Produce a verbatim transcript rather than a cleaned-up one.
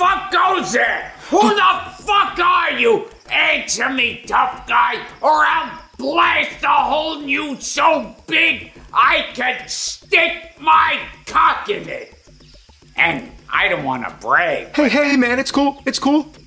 fuck goes there? Who the fuck are you? Answer me, tough guy, or I'll blast a hole in you so big I can stick my cock in it. And I don't want to brag. Hey, hey, man, it's cool. It's cool.